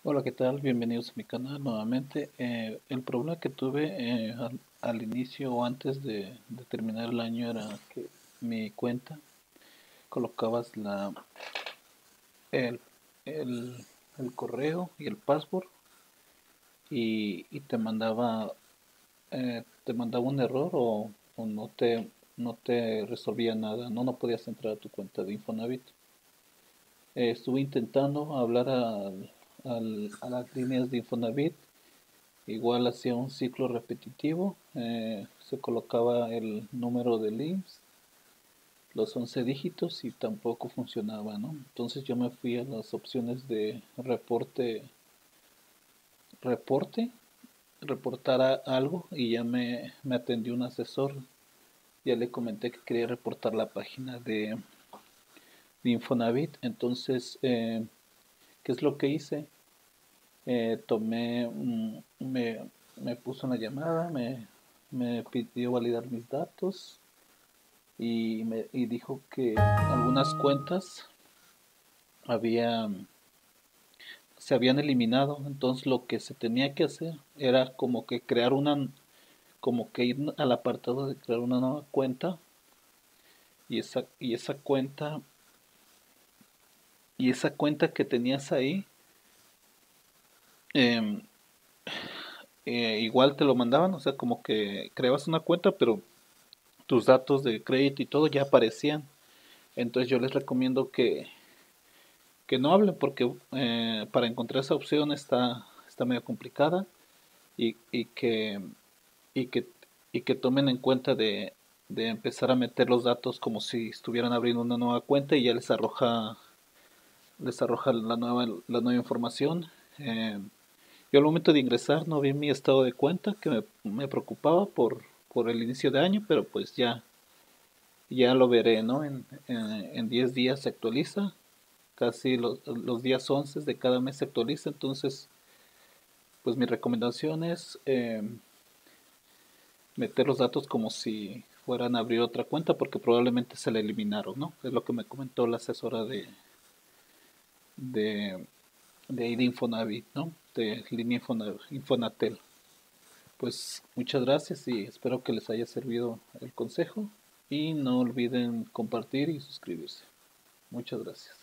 Hola, ¿qué tal? Bienvenidos a mi canal nuevamente. El problema que tuve al inicio o antes de terminar el año era que mi cuenta colocabas el, el, el correo y el password y te mandaba un error o no te resolvía nada, no podías entrar a tu cuenta de Infonavit. Estuve intentando hablar a las líneas de Infonavit. Igual hacía un ciclo repetitivo, se colocaba el número del IMSS, los 11 dígitos y tampoco funcionaba, ¿no? Entonces yo me fui a las opciones de reporte, reportar algo y ya me atendió un asesor. Ya le comenté que quería reportar la página de Infonavit. Entonces, ¿qué es lo que hice? Me puso una llamada, me pidió validar mis datos y dijo que algunas cuentas había, se habían eliminado. Entonces lo que se tenía que hacer era como que ir al apartado de crear una nueva cuenta y esa cuenta que tenías ahí, em, igual te lo mandaban, o sea, como que creabas una cuenta, pero tus datos de crédito y todo ya aparecían. Entonces yo les recomiendo que no hablen porque para encontrar esa opción está medio complicada y, y que, y que, y que tomen en cuenta de empezar a meter los datos como si estuvieran abriendo una nueva cuenta y ya les arroja la nueva información. Eh, yo al momento de ingresar no vi mi estado de cuenta que me preocupaba por el inicio de año, pero pues ya lo veré, ¿no? En 10 días se actualiza, casi los días 11 de cada mes se actualiza. Entonces pues mi recomendación es meter los datos como si fueran a abrir otra cuenta porque probablemente se la eliminaron, ¿no? Es lo que me comentó la asesora de, de ahí de Infonavit, ¿no? De línea Infonatel. Pues muchas gracias y espero que les haya servido el consejo y no olviden compartir y suscribirse. Muchas gracias.